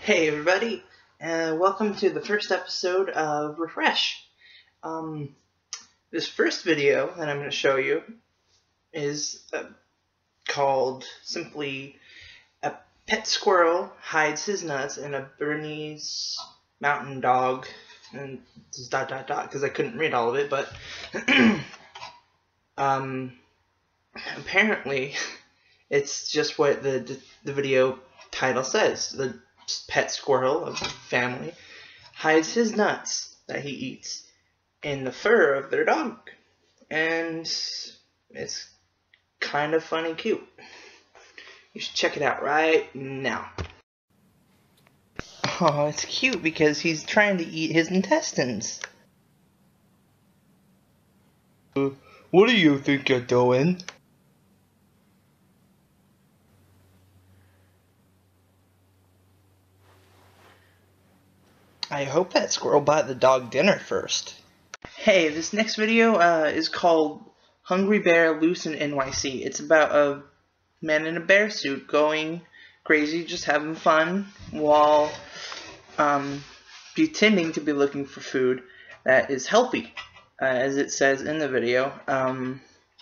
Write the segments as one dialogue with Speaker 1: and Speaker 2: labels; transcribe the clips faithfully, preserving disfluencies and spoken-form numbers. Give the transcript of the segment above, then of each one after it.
Speaker 1: Hey everybody, and welcome to the first episode of Refresh. Um, this first video that I'm going to show you is uh, called simply "A Pet Squirrel Hides His Nuts in a Bernese Mountain Dog," and just dot dot dot because I couldn't read all of it, but um, apparently it's just what the the video title says. The pet squirrel of the family hides his nuts that he eats in the fur of their dog, and it's kind of funny cute. You should check it out right now. Oh, it's cute because he's trying to eat his intestines. Uh, what do you think you're doing? I hope that squirrel bought the dog dinner first. Hey, this next video uh, is called Hungry Bear Loose in N Y C. It's about a man in a bear suit going crazy, just having fun, while um, pretending to be looking for food that is healthy, uh, as it says in the video. Um,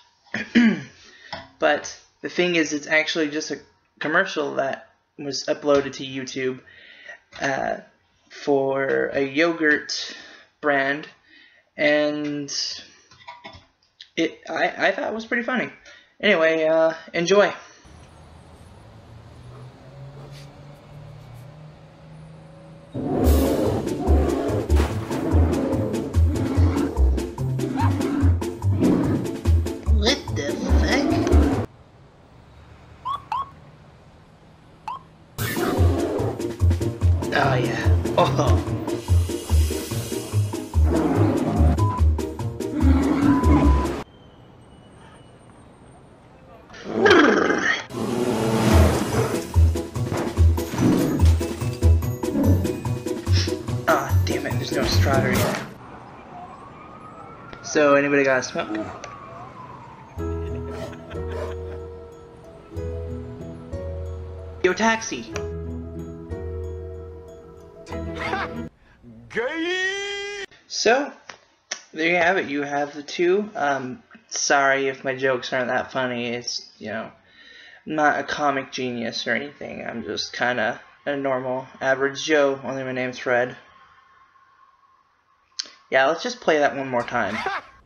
Speaker 1: but the thing is, it's actually just a commercial that was uploaded to YouTube Uh, for a yogurt brand, and it I, I thought it was pretty funny. Anyway, uh, enjoy. What the fuck? Oh yeah. Oh. Ah, damn it, there's no strawberry here. So, anybody got a smoke? Yo, taxi! So, there you have it. You have the two. Um, sorry if my jokes aren't that funny. It's, you know, I'm not a comic genius or anything. I'm just kind of a normal, average Joe, only my name's Fred. Yeah, let's just play that one more time.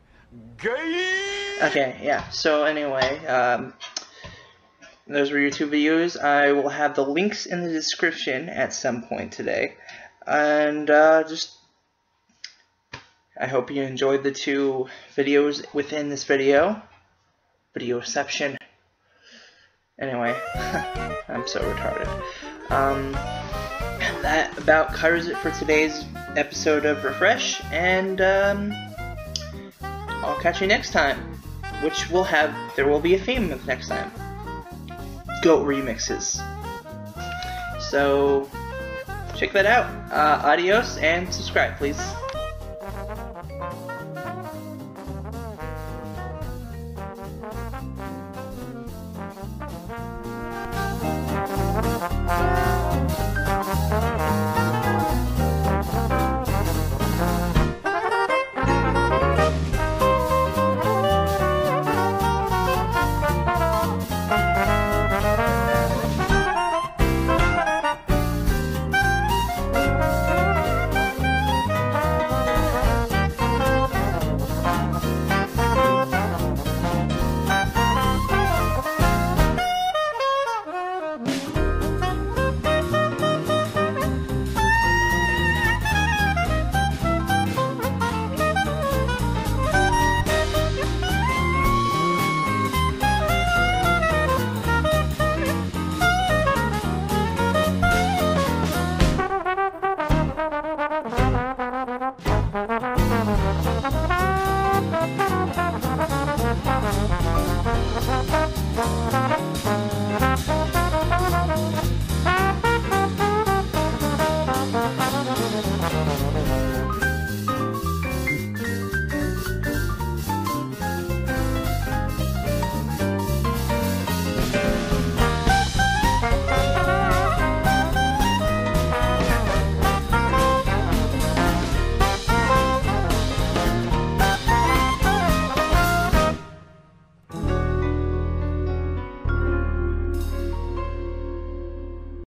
Speaker 1: Okay, yeah. So, anyway, um, those were your two videos. I will have the links in the description at some point today. And, uh, just... I hope you enjoyed the two videos within this video. Videoception. Anyway, I'm so retarded. Um, that about covers it for today's episode of Refresh, and um, I'll catch you next time, which will have, there will be a theme next time. Goat remixes. So, check that out. Uh, adios, and subscribe, please.